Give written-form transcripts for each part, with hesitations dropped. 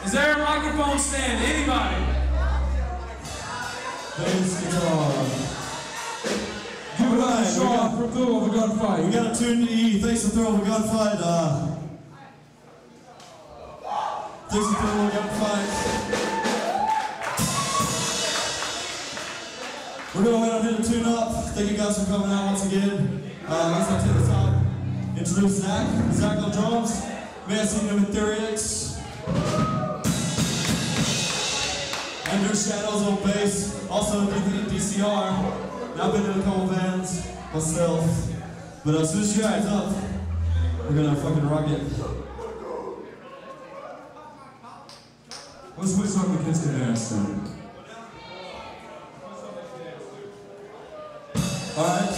Is there a microphone stand? Anybody? Bass guitar. Give it up, Sean from Thrill of a Gunfight. We got a tune to E. Thanks to Thrill of a Gunfight. Thanks to Thrill of a Gunfight. We're going to go ahead and hit a tune up. Thank you guys for coming out once again. Let's go to the top. Introduce Zach. Zach on drums. We have seen him in TwoThirteen. Under Shadows on bass. Also in DCR. Now I've been in a couple bands myself. But as soon as you guys up, we're gonna fucking rock it. Let's play something the kids can dance to. Alright.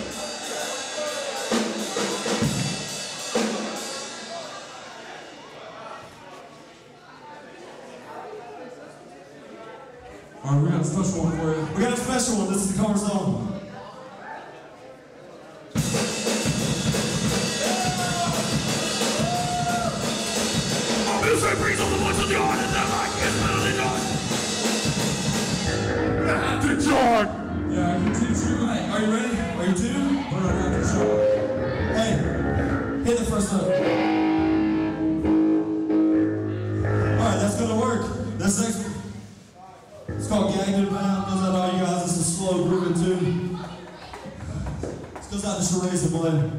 Alright, we got a special one for you. We got a special one. This is the cover song. Music brings all the voice of the heart and the light is melody done. At the chart. Yeah, I can teach you. Alright, are you ready? Are you two? Put it right after the show. Hey, hit the first note. Alright, that's gonna work. This next one, it's called Gagged, man. Goes out to all you guys. This is slow grooving tune. This goes out to Charades and Melbourne.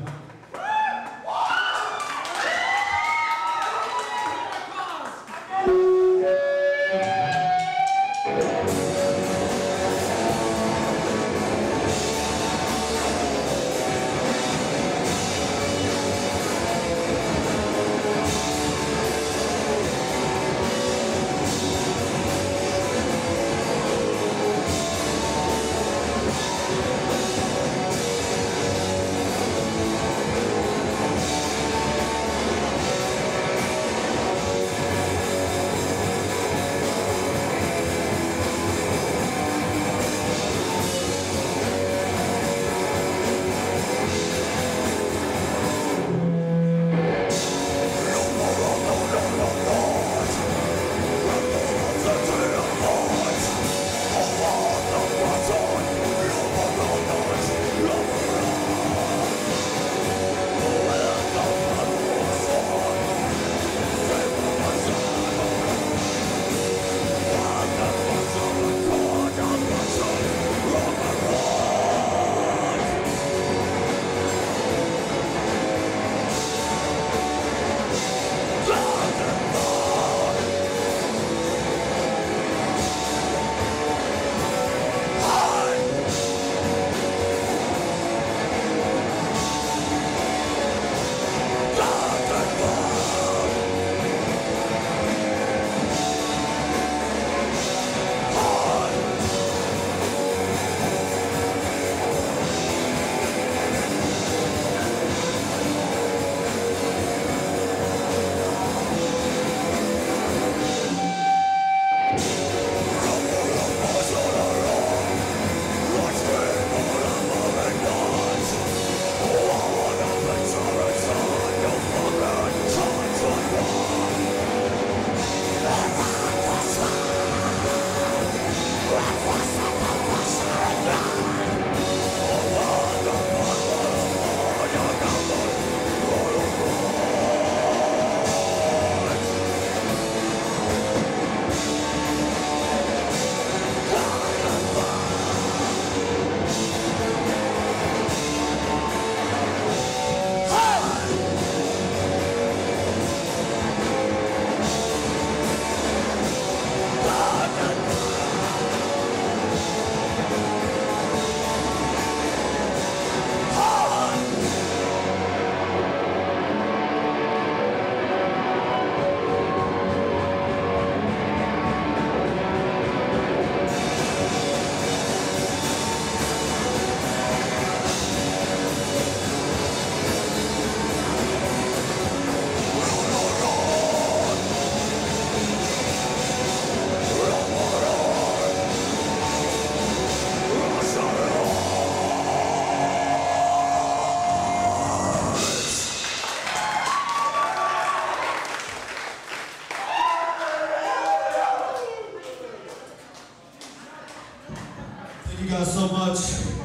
Thank you guys so much.